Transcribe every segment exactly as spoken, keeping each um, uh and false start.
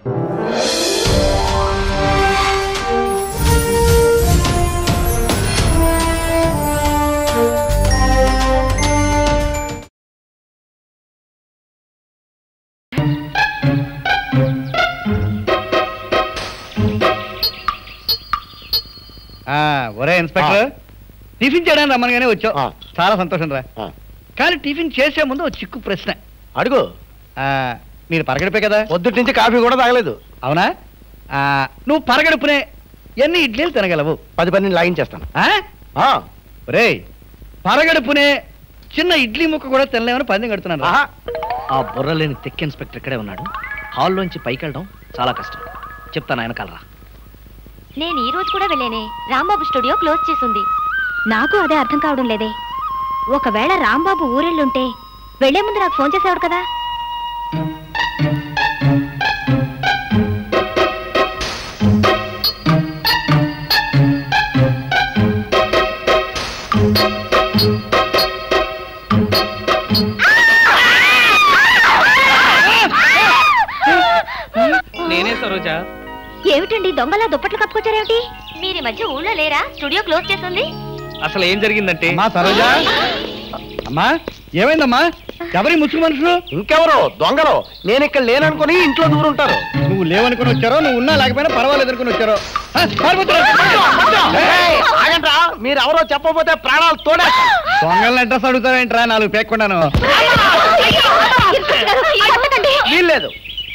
ఒరే inspector, tiffin చేయడానికి రమ్మనగానే వచ్చావు, చాలా సంతోషం రా. కానీ టిఫిన్ చేసే ముందు ఒక చిక్కు ప్రశ్న అడుగు. మీరు పరగడిపే కదా, పొద్దుటి నుంచి కాఫీ కూడా తాగలేదు. అవునా? నువ్వు పరగడుపునే ఎన్ని ఇడ్లీలు తినగలవు? పది పన్నెండు లాగించేస్తాను. రే, పరగడుపునే చిన్న ఇడ్లీ ముక్క కూడా తినలేమని పందెం కడుతున్నాను. ఆ బుర్ర లేని తెక్ ఇన్స్పెక్టర్ ఇక్కడే ఉన్నాడు. హాల్లోంచి పైకి వెళ్ళడం చాలా కష్టం. చెప్తాను ఆయన కలరా. నేను ఈ రోజు కూడా వెళ్ళేనే, రాంబాబు స్టూడియో క్లోజ్ చేసింది. నాకు అదే అర్థం కావడం లేదే. ఒకవేళ రాంబాబు ఊరెళ్ళుంటే వెళ్లే ముందు నాకు ఫోన్ చేసేవాడు కదా. నేనే సరోజా. ఏమిటండి దొంగలా దుప్పట్లు కప్పుకొచ్చారేమిటి? మీరు ఈ మధ్య ఊళ్ళో లేరా? స్టూడియో క్లోజ్ చేస్తుంది. అసలు ఏం జరిగిందంటే, అమ్మా సరోజా, అమ్మా ఏమైందమ్మా? ఎవరి ముసుగు మనుషులు? ఇంకెవరో దొంగలు. నేను ఇక్కడ లేననుకుని ఇంట్లో దూరం ఉంటారు. నువ్వు లేవనుకుని వచ్చారో, నువ్వు ఉన్నా లేకపోయినా పర్వాలేదు అనుకుని వచ్చారో. మీరు ఎవరో చెప్పబోతే ప్రాణాలు తోడా. దొంగలను అడ్రస్ అడుగుతారేంట్రా? నాలుగు పేక్కుండాను. వీల్లేదు.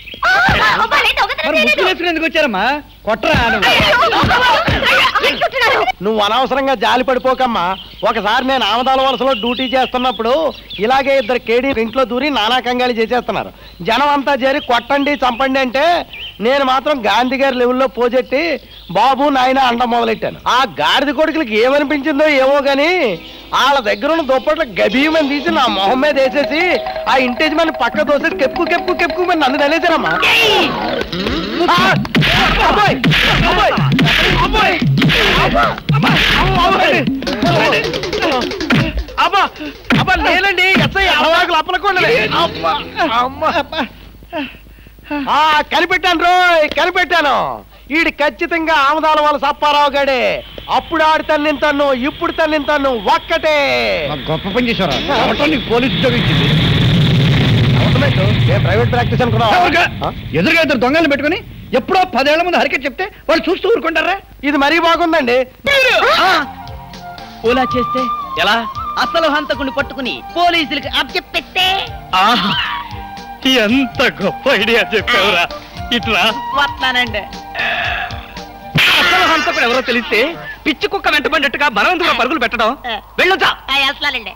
ఎందుకు వచ్చారమ్మా? కొట్టరా. నువ్వు అనవసరంగా జాలి పడిపోకమ్మా. ఒకసారి నేను ఆమదాల వలసలో డ్యూటీ చేస్తున్నప్పుడు ఇలాగే ఇద్దరు కేడీ ఇంట్లో దూరి నానా కంగాలి చేసేస్తున్నారు. జనం అంతా చేరి కొట్టండి చంపండి అంటే నేను మాత్రం గాంధీ గారి లెవెల్లో పోజెట్టి బాబు నాయన అండ మొదలెట్టాను. ఆ గాడిద కొడుకులకి ఏమనిపించిందో ఏమో గాని వాళ్ళ దగ్గర ఉన్న దుప్పట్లు గభీమని తీసి నా మొహం మీద వేసేసి ఆ ఇంటేజ్ మన పక్క దోసేసి కెప్పు కెప్పు కెప్పు మరి నన్ను తెలియచారమ్మా. లేదండి, కనిపెట్టాను రోయ్, కనిపెట్టాను. ఈడు ఖచ్చితంగా ఆమదాల వాళ్ళ సప్పారావు గాడే. అప్పుడు ఆడి తన్నింతాను, ఇప్పుడు తన్నింతాను ఒక్కటే. గొప్ప పని చేశారా? పోలీసు ఉద్యోగం ఇచ్చింది. ప్రైవేట్ ప్రాక్టీస్ అనుకున్నా. ఎదురుగా ఇద్దరు దొంగలను పెట్టుకుని ఎప్పుడో పదేళ్ల ముందు హరికట్ చెప్తే వాళ్ళు చూస్తూ ఊరుకుంటారా? ఇది మరీ బాగుందండి. ఓలా చేస్తే ఎలా? అసలు హంతకుని పట్టుకుని పోలీసులకి అప్పచెప్పెట్టే. ఎంత గొప్ప ఐడియా చెప్పావురా. ఇట్లా వస్తానండి. అసలు హంతకుడు ఎవరో తెలిస్తే పిచ్చి కుక్క వెంటబడినట్టుగా బలవంతుగా పరుగులు పెట్టడం. వెళ్ళొచ్చా? వస్తానండి.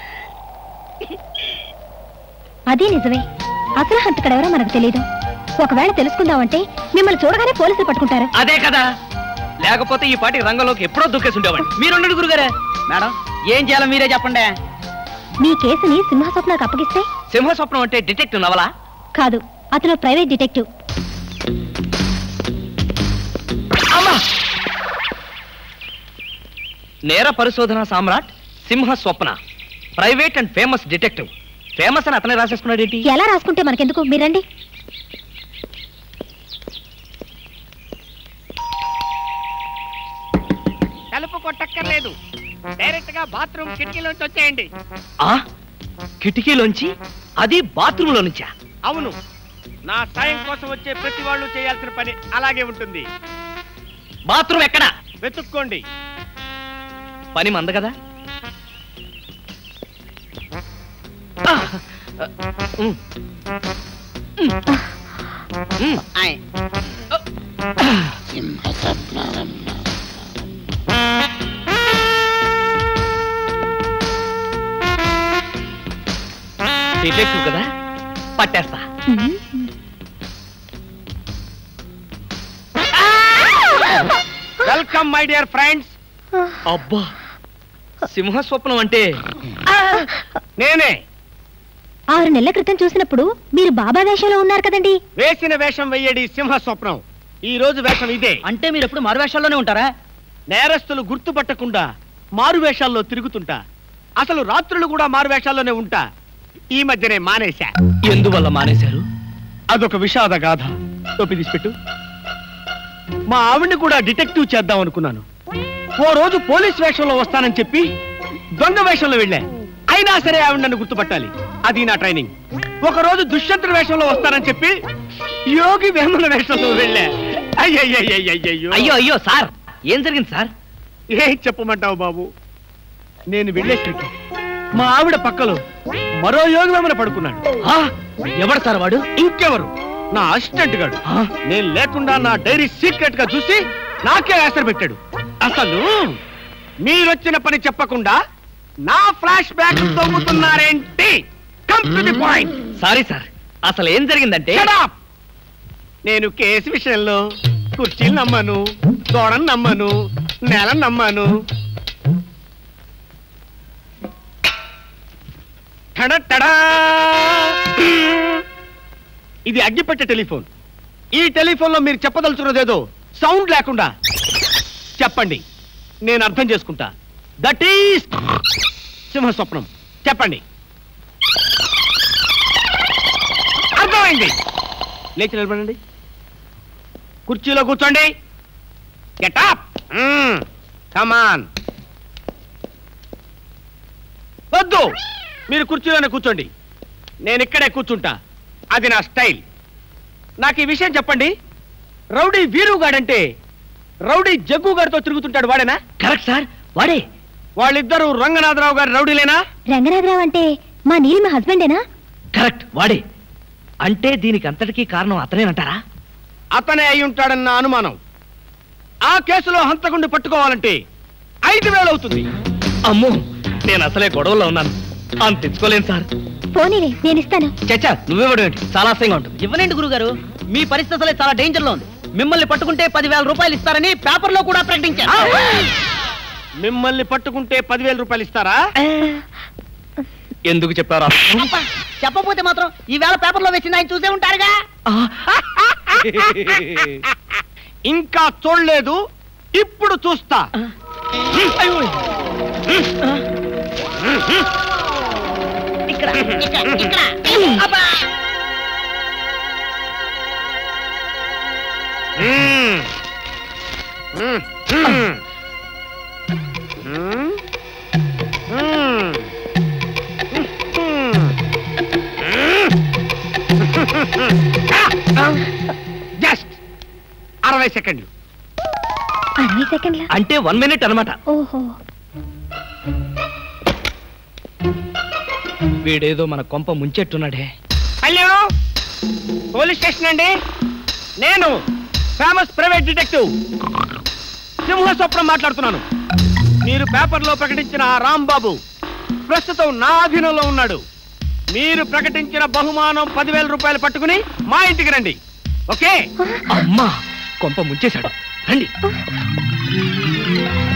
అదే నిజమే. అసలు హంతకుడెవరో మనకు తెలీదు. ఒకవేళ తెలుసుకుందామంటే మిమ్మల్ని చూడగానే పోలీసులు పట్టుకుంటారు. అదే కదా, లేకపోతే ఈ పాటి రంగంలోకి ఎప్పుడో దుక్కేసి ఉండేవాడిని. మీరుండండి గురుగారే. మేడం, ఏం చేయాలో మీరే చెప్పండి. మీ కేసుని సింహస్వప్నకు అప్పగిస్తే? సింహస్వప్నం అంటే డిటెక్టివ్ నవలా? కాదు, అతను ప్రైవేట్ డిటెక్టివ్. నేర పరిశోధన సామ్రాట్ సింహ స్వప్న, private and famous detective. Famous అని అతనే రాసేసుకున్నాడు ఏంటి? ఎలా రాసుకుంటే మనకెందుకు, మీరండి. తలుపు కొట్టక్కర్లేదు, డైరెక్ట్ గా బాత్రూమ్ కిటికీలోంచి వచ్చేయండి. ఆ కిటికీలోంచి? అది బాత్రూమ్ లో నుంచా? అవును, నా సాయం కోసం వచ్చే ప్రతి వాళ్ళు చేయాల్సిన పని అలాగే ఉంటుంది. బాత్రూమ్ ఎక్కడా? వెతుక్కోండి. పని మంద కదా. డిటెక్టివ్ కదా, పట్టేస్తా. Welcome my dear friends. అబ్బా, సింహ స్వప్నం అంటే నేనే. ఆరు నెలల క్రితం చూసినప్పుడు మీరు బాబా వేషంలో ఉన్నారు కదండి. వేసిన వేషం వెయ్యడి సింహ స్వప్నం. ఈ రోజు వేషం ఇదే. అంటే మీరు ఎప్పుడు మారు వేషాల్లోనే ఉంటారా? నేరస్తులు గుర్తుపట్టకుండా మారు వేషాల్లో తిరుగుతుంటా. అసలు రాత్రులు కూడా మారు వేషాల్లోనే ఉంటా. ఈ మధ్యనే మానేశా. ఎందువల్ల మానేశారు? అదొక విషాద గాథ. టోపీ తీసి పెట్టు. మా ఆవిడ్ని కూడా డిటెక్టివ్ చేద్దాం అనుకున్నాను. ఓ రోజు పోలీస్ వేషంలో వస్తానని చెప్పి దొంగ వేషంలో వెళ్ళా. అయినా సరే ఆవిడ నన్ను గుర్తుపట్టాలి, అది నా ట్రైనింగ్. ఒక రోజు దుష్యంతుడి వేషంలో వస్తానని చెప్పి యోగి వేమన వేషంలో వెళ్ళా. అయ్యయ్యో అయ్యో అయ్యో సార్, ఏం జరిగింది సార్? ఏం చెప్పమంటావు బాబు? నేను వెళ్ళేసరికి మా ఆవిడ పక్కలో మరో యోగి వేమన పడుకున్నాడు. ఎవడు సార్ వాడు? ఇంకెవరు, నా అసిస్టెంట్ గాడు. నేను లేకుండా నా డైరీ సీక్రెట్ గా చూసి నాకే ఆసర్ పెట్టాడు. అసలు మీరొచ్చిన పని చెప్పకుండా నా ఫ్లాష్ బ్యాక్ తొమ్ముతున్నారేంటి? Come to the point. Sorry sir, అసలు ఏం జరిగిందంటే నేను కేసు విషయంలో కుర్చీలు నమ్మను, గోడను నమ్మను, నేలను నమ్మను. ఇది అగ్గిపెట్టే టెలిఫోన్. ఈ టెలిఫోన్ లో మీరు చెప్పదలుచున్నదేదో సౌండ్ లేకుండా చెప్పండి, నేను అర్థం చేసుకుంటా. దట్ ఈస్ సింహ స్వప్నం. చెప్పండి. అర్థమైంది. లేచి నిలబడండి, కుర్చీలో కూర్చోండి. Get up. Come on. వద్దు, మీరు కుర్చీలోనే కూర్చోండి, నేను ఇక్కడే కూర్చుంటా. అది నా స్టైల్. నాకు ఈ విషయం చెప్పండి, రౌడీ వీరుగాడంటే రౌడీ జగ్గు గారితో తిరుగుతుంటాడు, వాడేనా? కరెక్ట్ సార్, వాడే. వాళ్ళిద్దరూ రంగనాథరావు గారి రౌడీలేనా? రంగనాథరావు అంటే మా నీలిమ హస్బెండేనా? కరెక్ట్, వాడే. అంటే దీనికి అంతటికీ కారణం అతనేనంటారా? అతనే అయి ఉంటాడన్న అనుమానం. ఆ కేసులో హంతకుండి పట్టుకోవాలంటే ఐదు వేలు అవుతుంది. అమ్మో, నేను అసలే గొడవలో ఉన్నాను, అంత తెచ్చుకోలేను సార్. పోనీలే, నేను ఇస్తాను. చచ్చా, నువ్వేవాడు ఏంటి? చాలా అసహ్యంగా ఉంటుంది. ఇవ్వనండి గురుగారు, మీ పరిస్థితి అసలే చాలా డేంజర్ లో ఉంది. మిమ్మల్ని పట్టుకుంటే పదివేల రూపాయలు ఇస్తారని పేపర్ లో కూడా ప్రకటించారు. మిమ్మల్ని పట్టుకుంటే పదివేల రూపాయలు ఇస్తారా? ఎందుకు చెప్పారా? చెప్పపోతే మాత్రం ఈ వేళ పేపర్ లో వేసింది ఆయన చూసే ఉంటారుగా. ఇంకా చూడలేదు, ఇప్పుడు చూస్తా. ఇక్కడ ఇక్కడ ఇక్కడ అబ్బా. జస్ట్ అరవై సెకండ్లు. అరవై సెకండ్ల అంటే వన్ మినిట్ అనమాట. ఓహో, వీడేదో మన కొంప ముంచెట్టున్నాడే. హలో, పోలీస్ స్టేషన్ అండి. నేను ఫేమస్ ప్రైవేట్ డిటెక్టివ్ సింహ స్వప్నం మాట్లాడుతున్నాను. మీరు పేపర్లో ప్రకటించిన ఆ రాంబాబు ప్రస్తుతం నా అధీనంలో ఉన్నాడు. మీరు ప్రకటించిన బహుమానం పదివేల రూపాయలు పట్టుకుని మా ఇంటికి రండి. ఓకే? అమ్మా, కొంప ముంచేశాడు. రండి.